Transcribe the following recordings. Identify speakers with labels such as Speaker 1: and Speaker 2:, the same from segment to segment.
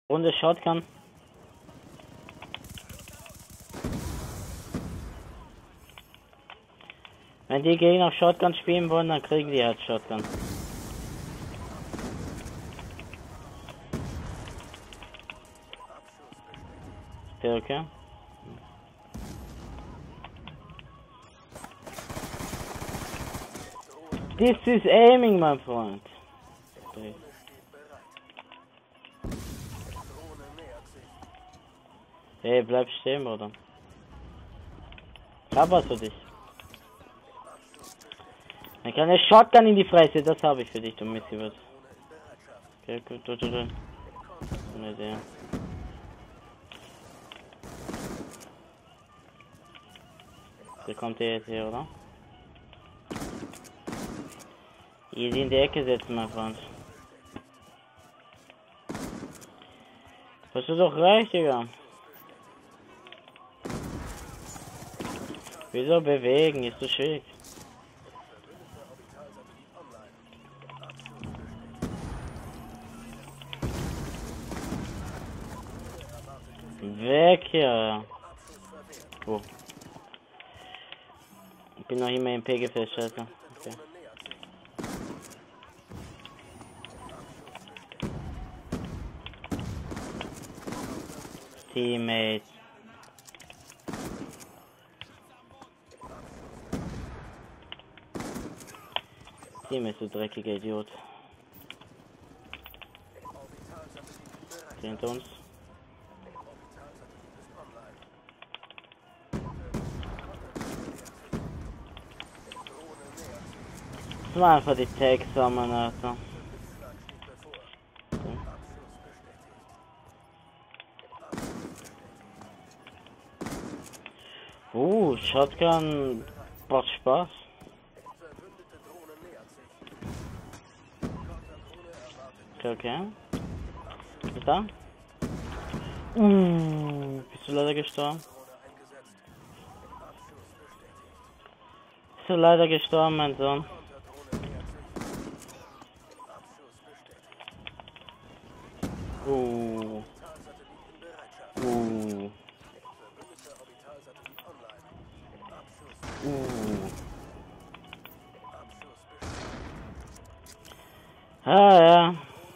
Speaker 1: Runde Shotgun. Wenn die Gegner Shotgun spielen wollen, dann kriegen die halt Shotgun. Okay. This is aiming, mein Freund. Okay. Hey, bleib stehen, Bruder. Ich hab was für dich. Eine kleine Shotgun in die Fresse, das habe ich für dich, du Missy. Okay, gut, du. Eine Idee. Der kommt jetzt hier, oder? Easy in die Ecke setzen, mein Freund. Das ist doch recht, Digga. Wieso bewegen? Ist so schwierig. Weg hier. Oh. Ich bin noch immer im PG festgestellt. Okay. Teammate. Team ist so dreckiger Idiot. Hinter uns. Das war einfach die Tags sammeln, Alter. Shotgun macht Spaß. Okay. Ist da? Bist du leider gestorben? Bist du leider gestorben, mein Sohn? Ah ja.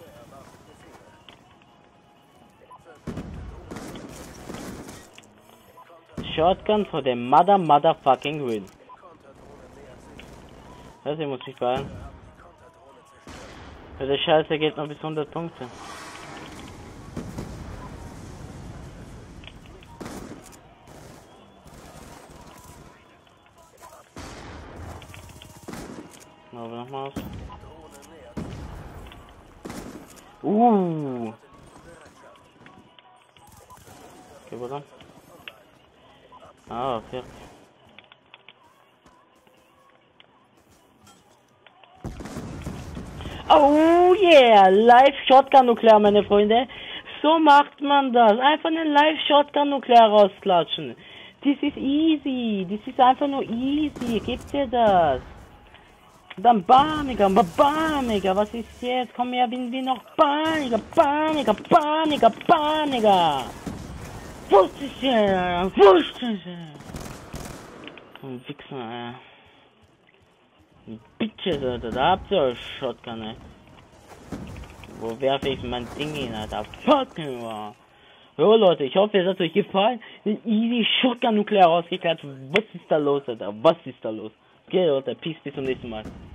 Speaker 1: Shotgun for the motherfucking win. Also ich muss mich beeilen. Der Scheiße geht noch bis 100 Punkte. Aber nochmal aus. Okay, wo dann? Ah, okay. Oh yeah! Live Shotgun Nuklear, meine Freunde. So macht man das. Einfach einen Live Shotgun Nuklear rausklatschen. Das ist easy. Das ist einfach nur easy. Gebt ihr das? Dann Bamiger, Bamiger, was ist jetzt? Komm her, bin wir noch Bamiger. Wusste ich ja, ein Wichser, Bitches, Alter, da habt ihr euch Shotgun, ey. Wo werfe ich mein Ding hin, Alter? Fucking wow. So Leute, ich hoffe, es hat euch gefallen. Easy Shotgun Nuklear rausgeklatscht. Was ist da los, Alter? Was ist da los? Okay, Leute, Peace, bis zum nächsten Mal.